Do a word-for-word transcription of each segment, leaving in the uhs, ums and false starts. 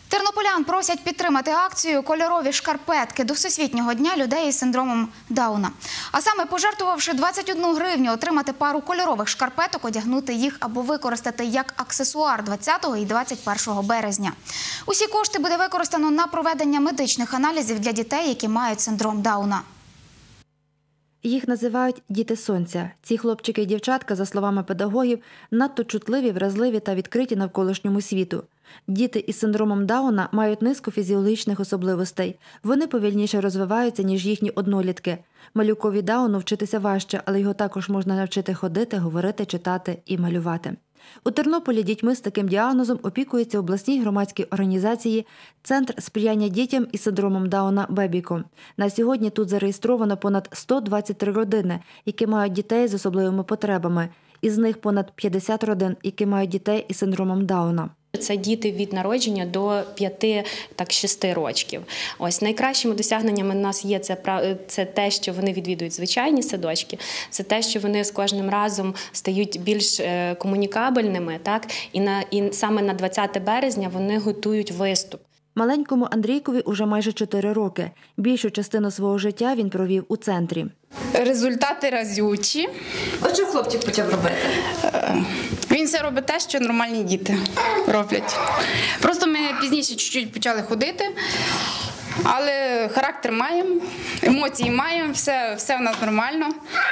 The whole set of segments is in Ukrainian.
Тернополян просять підтримати акцію «Кольорові шкарпетки» до Всесвітнього дня людей із синдромом Дауна. А саме пожертвувавши двадцять одну гривню, отримати пару кольорових шкарпеток, одягнути їх або використати як аксесуар двадцятого і двадцять першого березня. Усі кошти буде використано на проведення медичних аналізів для дітей, які мають синдром Дауна. Їх називають «діти сонця». Ці хлопчики і дівчатка, за словами педагогів, надто чутливі, вразливі та відкриті навколишньому світу. Діти із синдромом Дауна мають низку фізіологічних особливостей. Вони повільніше розвиваються, ніж їхні однолітки. Малюкові Дауну вчитися важче, але його також можна навчити ходити, говорити, читати і малювати. У Тернополі дітьми з таким діагнозом опікується обласній громадській організації «Центр сприяння дітям із синдромом Дауна «Бебіко». На сьогодні тут зареєстровано понад сто двадцять три родини, які мають дітей з особливими потребами. Із них понад п'ятдесят родин, які мають дітей із синдромом Дауна. Це діти від народження до п'яти-шести років. Ось найкращими досягненнями у нас є це, це те, що вони відвідують звичайні садочки, це те, що вони з кожним разом стають більш комунікабельними, так? І, на, і саме на двадцяте березня вони готують виступ. Маленькому Андрійкові уже майже чотири роки. Більшу частину свого життя він провів у центрі. Результати разючі. А що хлопчик почав робити? Він все робить те, що нормальні діти роблять. Просто ми пізніше чуть-чуть почали ходити, але характер маємо, емоції маємо, все, все в нас нормально.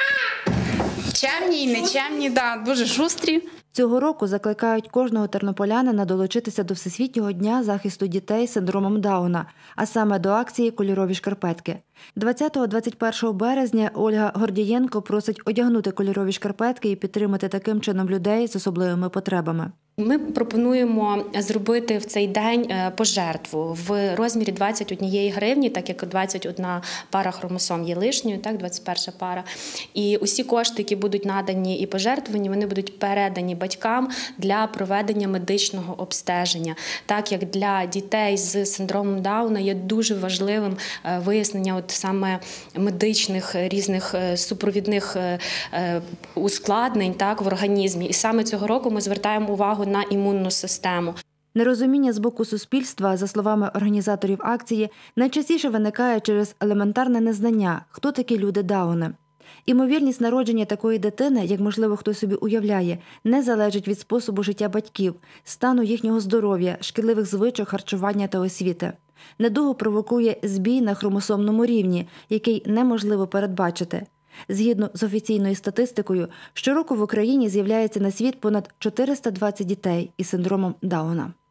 Чемні і нечемні, да, дуже шустрі. Цього року закликають кожного тернополянина долучитися до Всесвітнього дня захисту дітей з синдромом Дауна, а саме до акції «Кольорові шкарпетки». двадцятого - двадцять першого березня Ольга Гордієнко просить одягнути кольорові шкарпетки і підтримати таким чином людей з особливими потребами. Ми пропонуємо зробити в цей день пожертву в розмірі двадцять однієї гривні, так як двадцять одна пара хромосом є лишньою, так, двадцять перша пара. І усі кошти, які будуть надані і пожертвовані, вони будуть передані батькам для проведення медичного обстеження. Так як для дітей з синдромом Дауна є дуже важливим вияснення от саме медичних різних супровідних ускладнень, так, в організмі. І саме цього року ми звертаємо увагу на імунну систему. Нерозуміння з боку суспільства, за словами організаторів акції, найчастіше виникає через елементарне незнання, хто такі люди Дауни. Імовірність народження такої дитини, як, можливо, хтось собі уявляє, не залежить від способу життя батьків, стану їхнього здоров'я, шкідливих звичок, харчування та освіти. Недугу провокує збій на хромосомному рівні, який неможливо передбачити. Згідно з офіційною статистикою, щороку в Україні з'являється на світ понад чотириста двадцять дітей із синдромом Дауна.